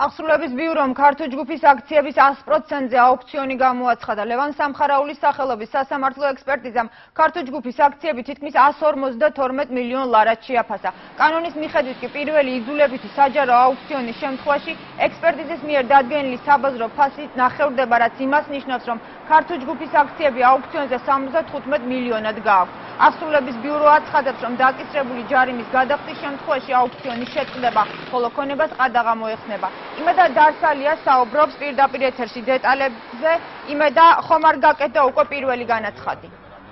აღსრულების ბიურომ ქართუ ჯგუფის აქციების 100%-ზე აუქციონი გამოაცხადა. ლევან სამხარაულის სახელობის სასამრთლო ექსპერტიზამ ქართუ ჯგუფის აქციები თითქმის 152 მილიონ ლარად შეაფასა. კანონის მიხედვით კი პირველი იძულებითი საჯარო აუქციონის შემთხვევაში ექსპერტიზის მიერ დადგენილი საბაზრო ფასი ნახევრდება, რაც იმას ნიშნავს, რომ ქართუ ჯგუფის აქციები აუქციონზე 75 მილიონად გააქვთ. აღსრულების ბიურო აცხადებს, რომ დაკისრებული ჯარიმის გადახდის შემთხვევაში აუქციონი შეწყდება, ხოლო ქონებას ყადაღა მოეხსნება. იმედა დარსალია საუბრობს პირდაპირ ეთერში დეტალებზე, იმედა ხომ არ გაკეთდა უკვე პირველი განაცხადი.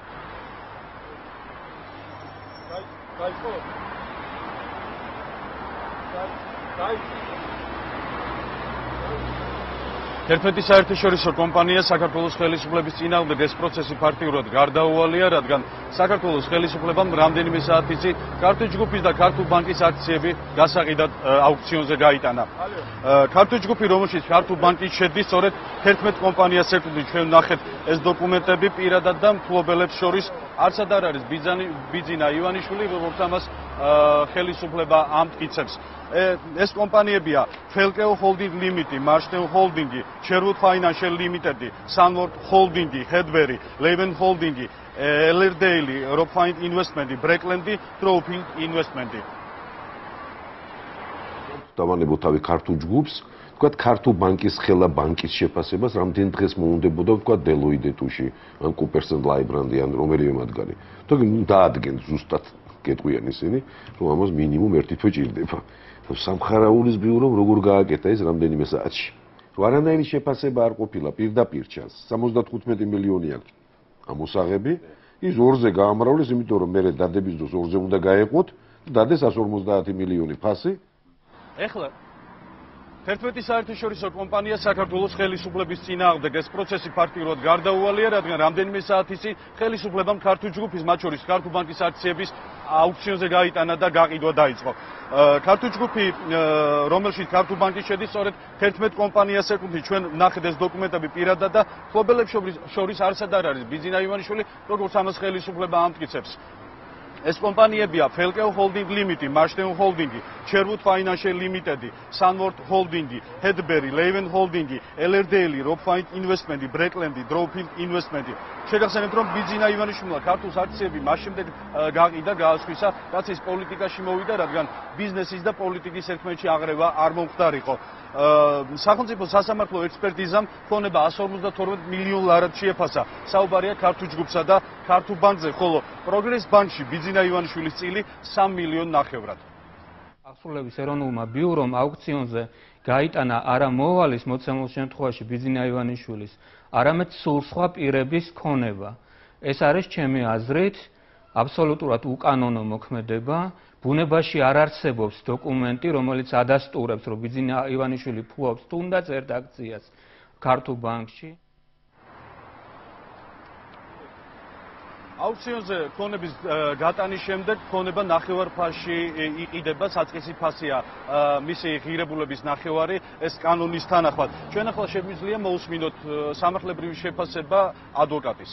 ერთ-ერთი საერთაშორისო კომპანია საქართველოს ხელისუფლების წინააღმდეგ ეს პროცესი ფაქტიურად გარდაუვალია, რადგან საქართველოს ხელისუფლებამ რამდენიმე საათის წინ ქართუ ჯგუფის და ქართუ ბანკის აქციები გასაყიდად აუქციონზე გაიტანა. ქართუ ჯგუფი, რომელშიც ქართუ ბანკი შედის, სწორედ 11 კომპანიას ეკუთვნის. ჩვენ ვნახეთ ეს დოკუმენტები პირადად და მფლობელებს შორის არცად არ არის ბიძინა ივანიშვილი, როგორც ამას ხელისუფლება ამტკიცებს. ეს კომპანიებია ფელკეო ჰოლდინგ ლიმიტი, მარშტენ ჰოლდინგი, შერვუდ ფაინანშიალ ლიმიტედი, სანვორდ ჰოლდინგი, ჰედბერი, ლევენ ჰოლდინგი, ელერდეილი, როფაინდ ინვესტმენტი, ბრეკლენდი, დროუფილდ ინვესტმენტი. დავანებოთ თავი ქართუ ჯგუფს, ვთქვათ ქართუ ბანკის ხელა ბანკის შეფასებას რამდენი დღეს მოუნდებოდა, ვთქვათ დელოიდეტუში, ან კუპერსენ ლაიბრანდი, ან რომელიმე მათგანი. თქო, დაადგენ ზუსტად გეტყვიან ისინი, რომ ამას მინიმუმ ერთი თვე ჭირდება. სამხარაულის ბიურომ როგორ გააკეთა ეს რამდენიმე საათში. რომ არანაირი შეფასება არ ყოფილა, პირდაპირ ჩანს. 75 მილიონი აქვს ამოსაღები, ის ორზე გაამრავლეს, იმიტომ რომ მე დადების დროს ორზე უნდა გაეყოთ, დადე 150 მილიონი ფასი. ეხლა 11 საერთაშორისო კომპანია საქართველოს ხელისუფლების წინააღმდეგ ეს პროცესი ფაქტიურად გარდაუვალია, რადგან რამდენიმე საათის წინ ხელისუფლებამ ქართუ ჯგუფის, მათ შორის ქართუ ბანკის აქციების აუქციონზე გაიტანა და გაყიდვა დაიწყო. ქართუ ჯგუფი, რომელშიც ქართუ ბანკი შედის, სწორედ 11 კომპანიას ეკუთვნის. ჩვენ ვნახეთ ეს დოკუმენტები პირადად და მფლობელებს შორის არცად არ არის ბიძინა ივანიშვილი, როგორც ამას ხელისუფლება ამტკიცებს. ეს კომპანიებია ფელკეო ჰოლდინგ ლიმიტი, მარშტენ ჰოლდინგი, შერვუდ ფაინანშიალ ლიმიტედი, სანვორდ ჰოლდინგი, ჰედბერი, ლევენ ჰოლდინგი, ელერდეილი, როფაინდ ინვესტმენტი, ბრეკლენდი, დროუფილდ ინვესტმენტი. შეგახსენებთ, რომ ბიძინა ივანიშვილმა ქართუს აქციები მას შემდეგ გაყიდა, გაასხვისა, რაც ის პოლიტიკაში მოვიდა, რადგან ბიზნესის და პოლიტიკის ერთმანეთში აღრევა არ მომხდარიყო. სახელმწიფო სასამართლო ექსპერტიზამ ქონება 152 მილიონ ლარად შეაფასა. საუბარია ქართუ ჯგუფსა და ქართუ ბანკზე, ხოლო პროგრეს ბანკში ბიძინა ივანიშვილის წილი 3 მილიონ ნახევრად. აღსრულების ეროვნულმა ბიურომ აუქციონზე გაიტანა არა მოვალის მოცემულ შემთხვევაში ბიძინა ივანიშვილის, არამედ სულ სხვა პირების ქონება. ეს არის ჩემი აზრით აბსოლუტურად უკანონო მოქმედება. ბუნებაში არ არსებობს დოკუმენტი, რომელიც ადასტურებს, რომ ბიძინა ივანიშვილი ფლობს თუნდაც ერთ აქციას ქართუ ბანკში. აუქციონზე ქონების გატანის შემდეგ ქონება ნახევარ ფასში იყიდება, საწყისი ფასია მისი ღირებულების ნახევარი, ეს კანონის თანახმად. ჩვენ ახლა შეგვიძლია მოусმინოთ სამართლებრივი შეფასება ადვოკატის.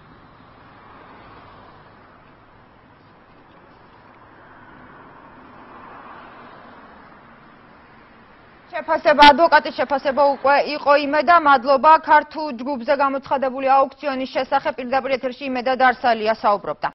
შეფასება ადვოკატის შეფასება უკვე იყო იმედა, მადლობა. ქართუ ჯგუფზე გამოცხადებული აუქციონის შესახებ პირდაპირ ეთერში იმედა დარსალია საუბრობდა.